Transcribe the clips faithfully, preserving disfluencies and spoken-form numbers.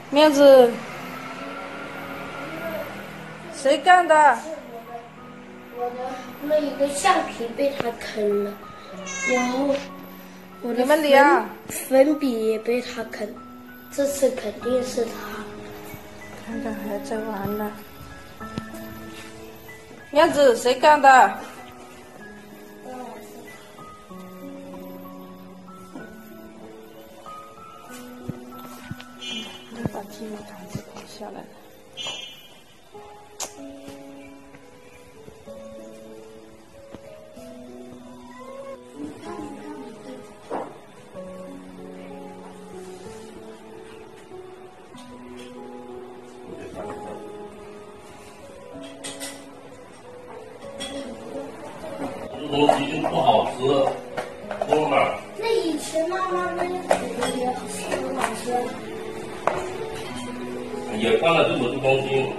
面子，谁干的？ 我的那一个橡皮被他啃了，然后我的粉粉笔也被他啃，这次肯定是他。 看看还在玩呢。面子，谁干的？把积木糖子搞下来了。 这东西就不好吃，哥们儿。 那以前妈妈那个煮的也很好吃。 也放了这么多东西。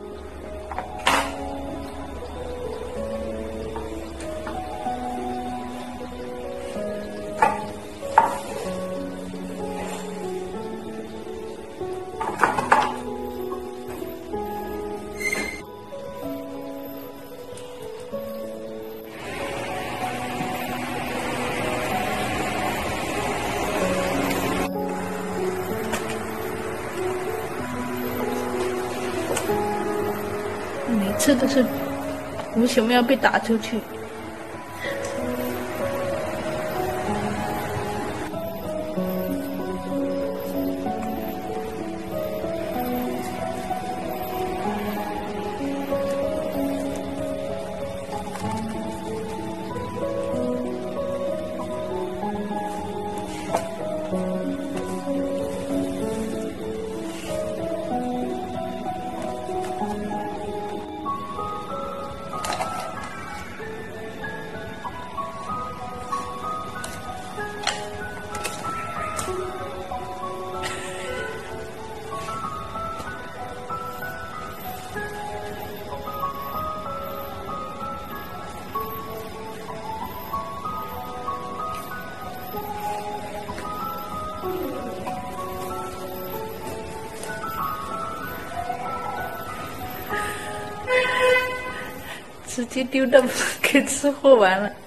每次都是吴小喵被打出去。直接丢到给吃货玩了。